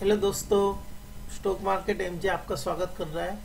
Hello दोस्तों, stock market MJ आपका स्वागत कर रहा है।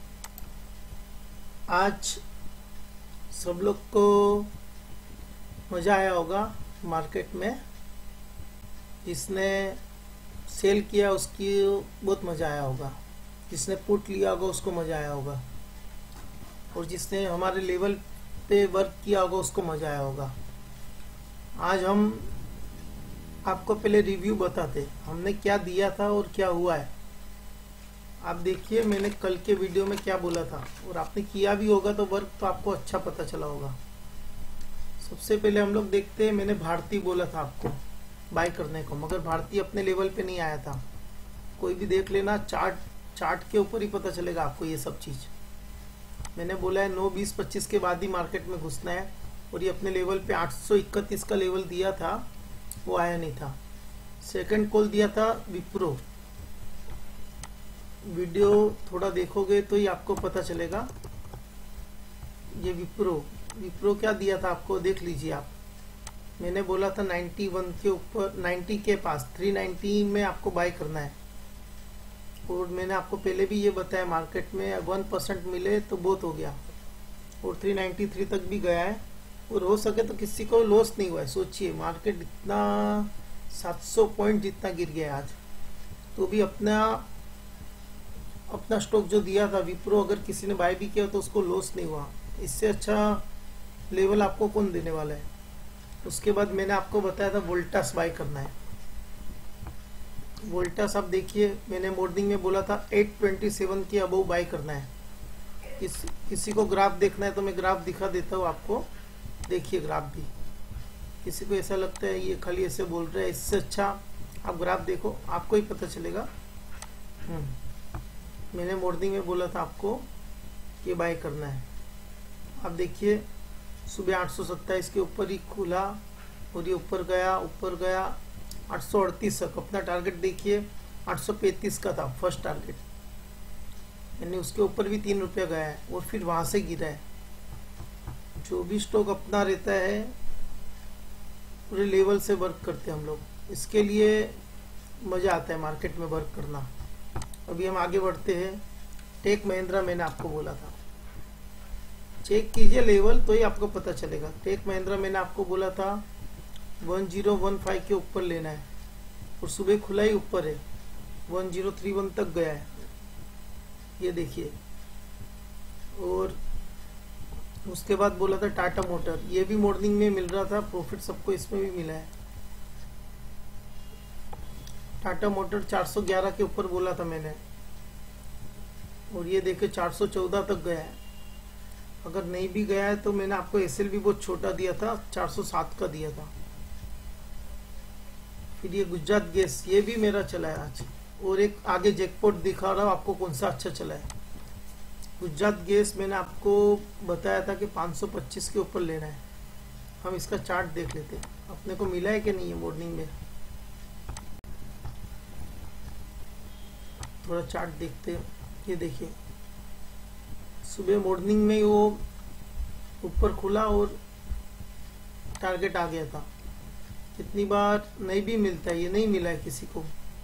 आज सब लोग को मज़ा आया होगा मार्केट में। जिसने सेल किया उसकी बहुत मज़ा आया होगा, जिसने पुट लिया होगा उसको मज़ा आया होगा, और जिसने हमारे लेवल पे वर्क किया होगा उसको मज़ा आया होगा। आज हम आपको पहले रिव्यू बताते हमने क्या दिया था और क्या हुआ है। आप देखिए मैंने कल के वीडियो में क्या बोला था, और आपने किया भी होगा तो वर्क तो आपको अच्छा पता चला होगा। सबसे पहले हम लोग देखते हैं, मैंने भारती बोला था आपको बाय करने को, मगर भारती अपने लेवल पे नहीं आया था। कोई भी देख लेना, चार्ट के ऊपर ही पता चलेगा आपको ये सब चीज़। मैंने बोला है 9, 20, 25 के बाद ही मार्केट में घुसना है, और ये अपने लेवल पे 831 का लेवल दिया था, वो आया नहीं था। सेकंड कॉल दिया था विप्रो। वीडियो थोड़ा देखोगे तो ही आपको पता चलेगा। ये विप्रो क्या दिया था आपको, देख लीजिए आप। मैंने बोला था 91 के ऊपर, 90 के पास 390 में आपको बाय करना है। और मैंने आपको पहले भी ये बताया, मार्केट में 1% मिले तो बहुत हो गया, और 393 तक भी गया है, और हो सके तो किसी को लॉस नहीं हुआ है। सोचिए मार्केट इतना 700 पॉइंट जितना गिर गया आज, तो भी अपना स्टॉक जो दिया था विप्रो, अगर किसी ने बाय भी किया तो उसको लॉस नहीं हुआ। इससे अच्छा लेवल आपको कौन देने वाला है। उसके बाद मैंने आपको बताया था वोल्टास बाय करना है। वोल्टास आप देखिए, मैंने मॉर्निंग में बोला था 827 के अबव बाय करना है। किसी को ग्राफ देखना है तो मैं ग्राफ दिखा देता हूँ आपको। देखिए ग्राफ भी, किसी को ऐसा लगता है ये खाली ऐसे बोल रहे हैं, इससे अच्छा आप ग्राफ देखो, आपको ही पता चलेगा। मैंने मॉर्निंग में बोला था आपको कि बाय करना है। आप देखिए सुबह 827 के ऊपर ही खुला, और ये ऊपर गया 838 तक। अपना टारगेट देखिए 835 का था फर्स्ट टारगेट, यानी उसके ऊपर भी 3 रुपया गया है, और फिर वहां से गिरा है। जो भी स्टॉक अपना रहता है पूरे लेवल से वर्क करते हैं हम लोग, इसके लिए मजा आता है मार्केट में वर्क करना। अभी हम आगे बढ़ते हैं। टेक महिंद्रा मैंने आपको बोला था, चेक कीजिए लेवल तो ही आपको पता चलेगा। टेक महिंद्रा मैंने आपको बोला था 1015 के ऊपर लेना है, और सुबह खुला ही ऊपर है, 1031 तक गया है, ये देखिए। और उसके बाद बोला था टाटा मोटर, ये भी मॉर्निंग में मिल रहा था प्रॉफिट, सबको इसमें भी मिला है। टाटा मोटर 411 के ऊपर बोला था मैंने, और ये देखिए 414 तक गया है। अगर नहीं भी गया है तो मैंने आपको एसएल भी बहुत छोटा दिया था, 407 का दिया था। फिर ये गुजरात गैस, ये भी मेरा चला है आज। और एक आगे जैकपॉट दिखा रहा हूँ आपको कौन सा अच्छा चला है। गुजरात गैस मैंने आपको बताया था कि 525 के ऊपर लेना है। हम इसका चार्ट देख लेते हैं, अपने को मिला है कि नहीं है। मॉर्निंग में थोड़ा चार्ट देखते हैं। ये देखिए सुबह मॉर्निंग में वो ऊपर खुला और टारगेट आ गया था। कितनी बार नहीं भी मिलता है, ये नहीं मिला है किसी को।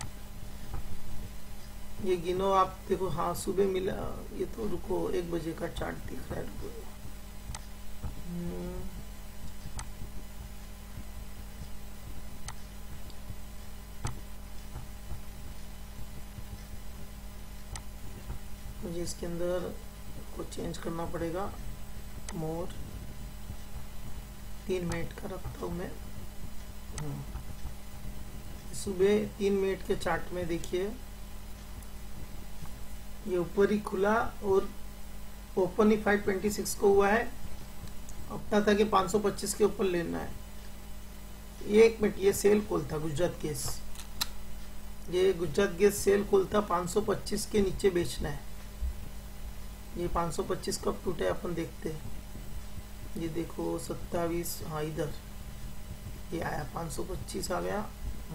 ये गिनो आप देखो, हाँ सुबह मिला। ये तो रुको, 1 बजे का चार्ट दिख रहा है, रुको। मुझे इसके अंदर को चेंज करना पड़ेगा। मोर 3 मिनट का रखता हूँ मैं। सुबह 3 मिनट के चार्ट में देखिए, ये ऊपर ही खुला और ओपन ही 526 को हुआ है। अपना था कि 525 के ऊपर लेना है। ये 1 मिनट, ये सेल कॉल था गुजरात गैस, ये गुजरात गैस सेल कॉल था। 525 के नीचे बेचना है। ये 525 कब टूटा है अपन देखते हैं। ये देखो 27, हाँ इधर ये आया, 525 आ गया।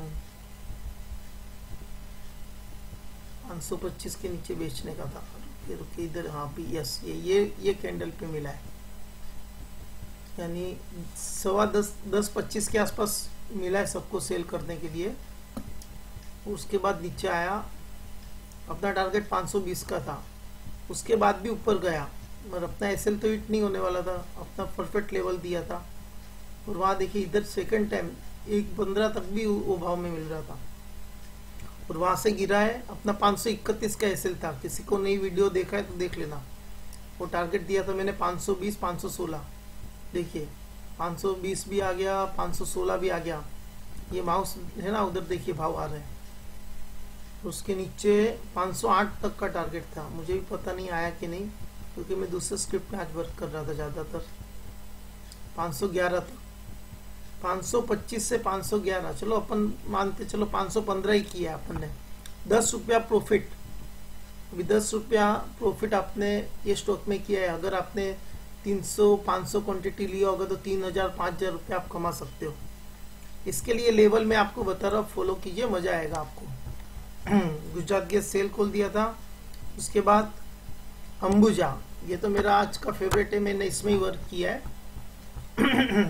525 के नीचे बेचने का था। रुकिए इधर, हाँ भी यस, ये कैंडल पे मिला है, यानी 10:15 के आसपास मिला है सबको सेल करने के लिए। उसके बाद नीचे आया, अपना टारगेट 520 का था, उसके बाद भी ऊपर गया, मगर अपना एसएल तो हिट नहीं होने वाला था, अपना परफेक्ट लेवल दिया था। और वहाँ देखिए इधर सेकंड टाइम 1.15 तक भी वो भाव में मिल रहा था, और वहाँ से गिरा है। अपना 531 का एसएल था, किसी को नई वीडियो देखा है तो देख लेना। वो टारगेट दिया था मैंने 520 516, देखिए 520 भी आ गया, 516 भी आ गया। ये माउस है ना, उधर देखिए भाव आ रहे हैं। उसके नीचे 508 तक का टारगेट था, मुझे भी पता नहीं आया कि नहीं, क्योंकि मैं दूसरे स्क्रिप्ट में आज वर्क कर रहा था ज़्यादातर। 511 तक, 525 से 511, चलो अपन मानते चलो 515 ही किया अपन ने। 10 रुपया प्रॉफिट, अभी 10 रुपया प्रॉफिट आपने ये स्टॉक में किया है। अगर आपने 300-500 क्वांटिटी लिया होगा तो 3000-5000 रुपये आप कमा सकते हो। इसके लिए लेवल में आपको बता रहा हूँ, फॉलो कीजिए, मजा आएगा आपको। गुजरात गैस सेल खोल दिया था। उसके बाद अंबुजा, ये तो मेरा आज का फेवरेट है, मैंने इसमें ही वर्क किया है।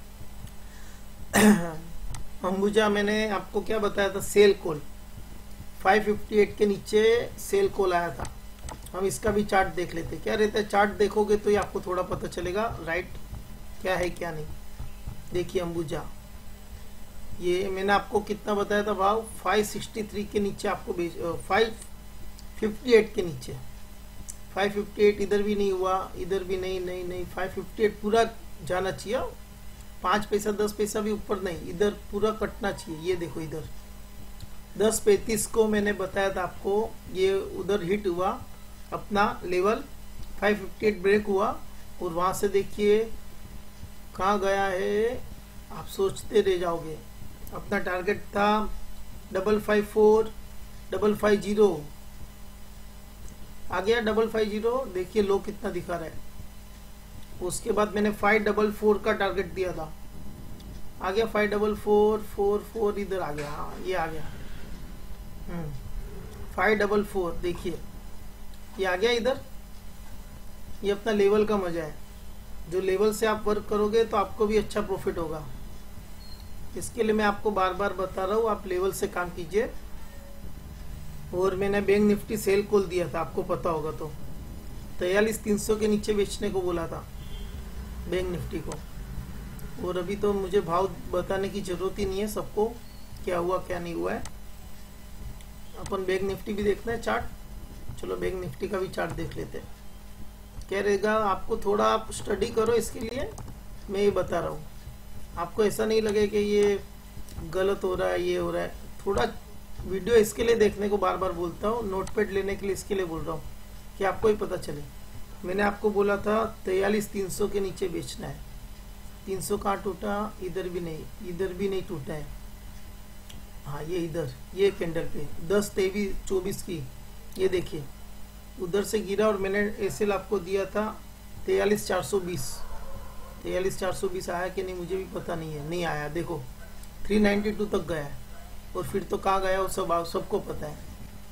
अंबुजा मैंने आपको क्या बताया था, सेल कॉल 558 के नीचे सेल कॉल आया था। हम इसका भी चार्ट देख लेते, क्या रहता है चार्ट देखोगे तो ये आपको थोड़ा पता चलेगा राइट क्या है क्या नहीं। देखिए अंबुजा, ये मैंने आपको कितना बताया था भाव, 563 के नीचे आपको 558 के नीचे, 558 इधर भी नहीं हुआ, इधर भी नहीं नहीं नहीं, 558 पूरा जाना चाहिए, 5 पैसा 10 पैसा भी ऊपर नहीं, इधर पूरा कटना चाहिए। ये देखो इधर 10:35 को मैंने बताया था आपको, ये उधर हिट हुआ, अपना लेवल 558 ब्रेक हुआ, और वहां से देखिए कहाँ गया है, आप सोचते रह जाओगे। अपना टारगेट था 554 550, आ गया 550, देखिए लो कितना दिखा रहा है। उसके बाद मैंने 544 का टारगेट दिया था, आ गया 54444, इधर आ गया, हाँ ये आ गया 544, देखिए ये आ गया इधर। ये अपना लेवल का मजा है, जो लेवल से आप वर्क करोगे तो आपको भी अच्छा प्रॉफिट होगा। इसके लिए मैं आपको बार बार बता रहा हूँ, आप लेवल से काम कीजिए। और मैंने बैंक निफ्टी सेल खोल दिया था, आपको पता होगा तो 43,300 के नीचे बेचने को बोला था बैंक निफ्टी को। और अभी तो मुझे भाव बताने की जरूरत ही नहीं है सबको, क्या हुआ क्या नहीं हुआ है। अपन बैंक निफ्टी भी देखना है चार्ट, चलो बैंक निफ्टी का भी चार्ट देख लेते हैं। क्या रहेगा, आपको थोड़ा आप स्टडी करो, इसके लिए मैं ये बता रहा हूँ। आपको ऐसा नहीं लगे कि ये गलत हो रहा है, ये हो रहा है। थोड़ा वीडियो इसके लिए देखने को बार बार बोलता हूँ, नोटपैड लेने के लिए इसके लिए बोल रहा हूँ कि आपको ही पता चले। मैंने आपको बोला था 43,300 के नीचे बेचना है। 300 कहाँ टूटा, इधर भी नहीं, इधर भी नहीं टूटा है, हाँ ये इधर, ये कैंडल पे 10-23-24 की, ये देखिए उधर से गिरा। और मैंने एसएल आपको दिया था 43,420, 43,420 आया कि नहीं मुझे भी पता नहीं है, नहीं आया। देखो 392 तक गया है, और फिर तो कहाँ गया वो सबको पता है।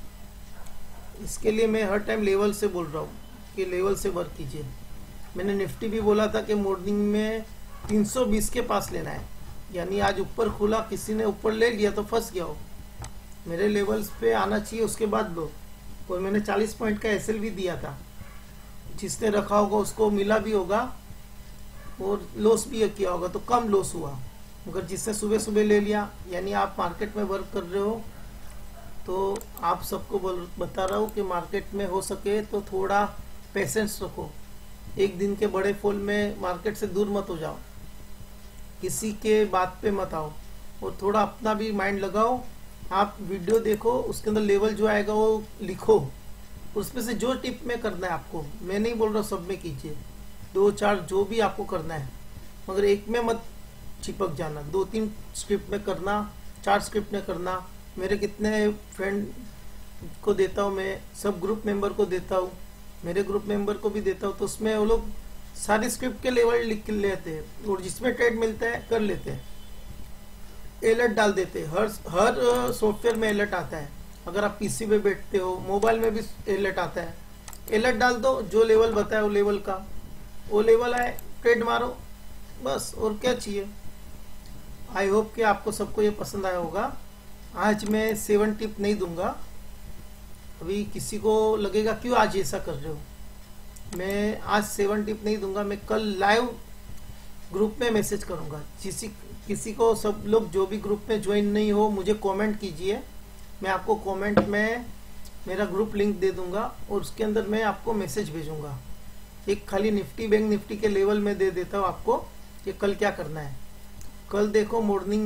इसके लिए मैं हर टाइम लेवल से बोल रहा हूँ कि लेवल से वर्क कीजिए। मैंने निफ्टी भी बोला था कि मॉर्निंग में 320 के पास लेना है, यानी आज ऊपर खुला, किसी ने ऊपर ले लिया तो फंस गया हो, मेरे लेवल्स पे आना चाहिए उसके बाद लो। और मैंने 40 पॉइंट का एसएल भी दिया था, जिसने रखा होगा उसको मिला भी होगा, और लॉस भी किया होगा तो कम लॉस हुआ। मगर जिसने सुबह सुबह ले लिया, यानी आप मार्केट में वर्क कर रहे हो, तो आप सबको बता रहा हूँ कि मार्केट में हो सके तो थोड़ा पेशेंस रखो। एक दिन के बड़े फॉल में मार्केट से दूर मत हो जाओ, किसी के बात पे मत आओ, और थोड़ा अपना भी माइंड लगाओ। आप वीडियो देखो, उसके अंदर लेवल जो आएगा वो लिखो, उसमें से जो टिप में करना है आपको, मैं नहीं बोल रहा सब में कीजिए, 2-4 जो भी आपको करना है, मगर एक में मत चिपक जाना। 2-3 स्क्रिप्ट में करना, 4 स्क्रिप्ट में करना। मेरे कितने फ्रेंड को देता हूँ मैं, सब ग्रुप मेंबर को देता हूँ, मेरे ग्रुप मेंबर को भी देता हूँ, तो उसमें वो लोग सारी स्क्रिप्ट के लेवल लिख लेते हैं, और जिसमें ट्रेड मिलता है कर लेते हैं, अलर्ट डाल देते हैं। हर सॉफ्टवेयर में अलर्ट आता है, अगर आप पीसी पे बैठते हो, मोबाइल में भी अलर्ट आता है। अलर्ट डाल दो, जो लेवल बताया वो लेवल का, वो लेवल आए ट्रेड मारो, बस, और क्या चाहिए। आई होप कि आपको सबको ये पसंद आया होगा। आज मैं 7 टिप नहीं दूंगा। अभी किसी को लगेगा क्यों आज ऐसा कर रहे हो, मैं आज 7 टिप नहीं दूंगा। मैं कल लाइव ग्रुप में मैसेज करूंगा। किसी को, सब लोग जो भी ग्रुप में ज्वाइन नहीं हो, मुझे कमेंट कीजिए। मैं आपको कमेंट में मेरा ग्रुप लिंक दे दूंगा और उसके अंदर मैं आपको मैसेज भेजूंगा। एक खाली निफ्टी बैंक निफ्टी के लेवल में दे देता हूँ आपको कि कल क्या करना है। कल देखो मॉर्निंग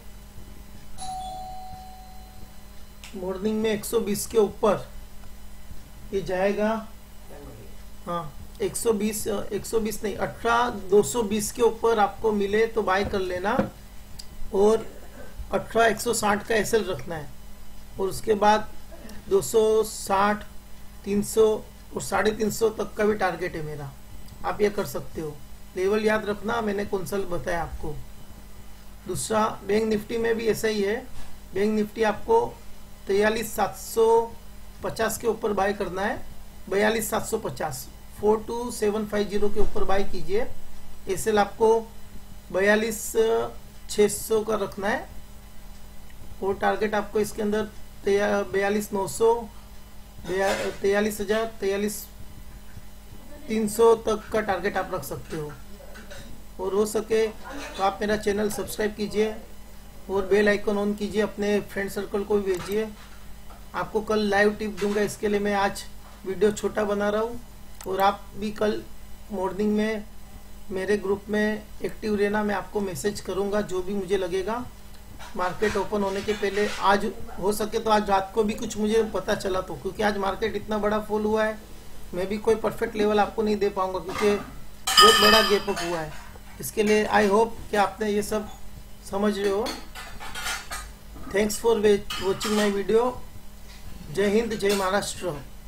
में 120 के ऊपर ये जाएगा। हाँ 120 नहीं 18,220 के ऊपर आपको मिले तो बाय कर लेना और 18,160 का एसएल रखना है। और उसके बाद 260, 300 और 350 तक का भी टारगेट है मेरा। आप ये कर सकते हो। लेवल याद रखना, मैंने कौन सा बताया आपको। दूसरा बैंक निफ्टी में भी ऐसा ही है। बैंक निफ्टी आपको 43,750 के ऊपर बाय करना है। 42,750 42750 के ऊपर बाय कीजिए। एसएल आपको 42,600 का रखना है और टारगेट आपको इसके अंदर 42,900, 43,000, 43,300 तक का टारगेट आप रख सकते हो। और हो सके तो आप मेरा चैनल सब्सक्राइब कीजिए और बेल आइकन ऑन कीजिए। अपने फ्रेंड सर्कल को भी भेजिए। आपको कल लाइव टिप दूंगा, इसके लिए मैं आज वीडियो छोटा बना रहा हूँ। और आप भी कल मॉर्निंग में मेरे ग्रुप में एक्टिव रहना। मैं आपको मैसेज करूंगा जो भी मुझे लगेगा। मार्केट ओपन होने के पहले, आज हो सके तो आज रात को भी कुछ मुझे पता चला तो, क्योंकि आज मार्केट इतना बड़ा फॉल हुआ है, मैं भी कोई परफेक्ट लेवल आपको नहीं दे पाऊंगा क्योंकि बहुत बड़ा गैप अप हुआ है। इसके लिए आई होप कि आपने ये सब समझ रहे हो। Thanks for watching my video. जय हिंद, जय महाराष्ट्र।